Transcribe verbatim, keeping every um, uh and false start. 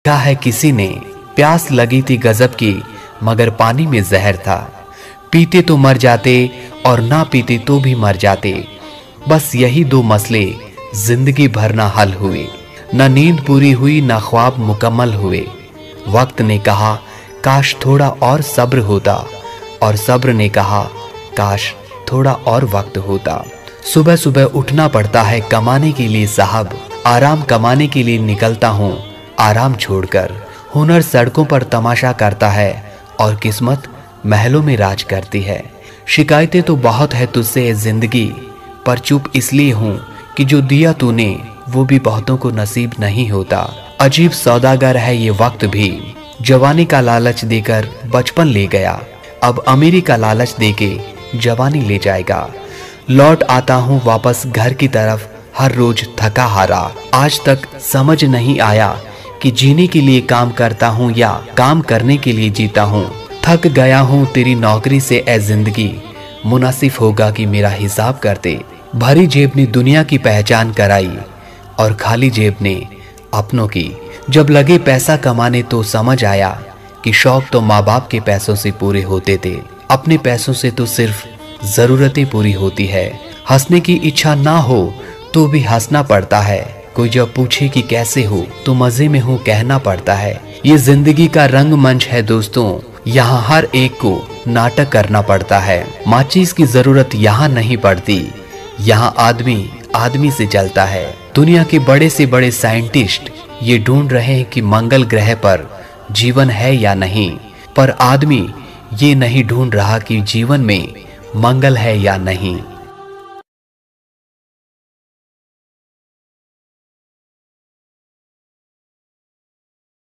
कहा है किसी ने, प्यास लगी थी गजब की मगर पानी में जहर था। पीते तो मर जाते और ना पीते तो भी मर जाते। बस यही दो मसले जिंदगी भर ना हल हुए। न नींद पूरी हुई ना ख्वाब मुकम्मल हुए। वक्त ने कहा काश थोड़ा और सब्र होता, और सब्र ने कहा काश थोड़ा और वक्त होता। सुबह सुबह उठना पड़ता है कमाने के लिए साहब, आराम कमाने के लिए निकलता हूँ आराम छोड़कर। हुनर सड़कों पर तमाशा करता है और किस्मत महलों में राज करती है। शिकायतें तो बहुत है तुझसे जिंदगी, पर चुप इसलिए हूँ कि जो दिया तूने वो भी बहुतों को नसीब नहीं होता। अजीब सौदागर है ये वक्त भी, जवानी का लालच देकर बचपन ले गया, अब अमीरी का लालच देके जवानी ले जाएगा। लौट आता हूँ वापस घर की तरफ हर रोज थका हारा। आज तक समझ नहीं आया कि जीने के लिए काम करता हूँ या काम करने के लिए जीता हूँ। थक गया हूँ तेरी नौकरी से ए जिंदगी, मुनासिब होगा कि मेरा हिसाब करते। भरी जेब ने दुनिया की पहचान कराई और खाली जेब ने अपनों की। जब लगे पैसा कमाने तो समझ आया कि शौक तो माँ बाप के पैसों से पूरे होते थे, अपने पैसों से तो सिर्फ जरूरतें पूरी होती है। हंसने की इच्छा ना हो तो भी हंसना पड़ता है। कोई जब पूछे कि कैसे हो तो मजे में हूँ कहना पड़ता है। ये जिंदगी का रंगमंच है दोस्तों, यहाँ हर एक को नाटक करना पड़ता है। माचिस की जरूरत यहाँ नहीं पड़ती, यहाँ आदमी आदमी से जलता है। दुनिया के बड़े से बड़े साइंटिस्ट ये ढूंढ रहे हैं कि मंगल ग्रह पर जीवन है या नहीं, पर आदमी ये नहीं ढूंढ रहा कि जीवन में मंगल है या नहीं।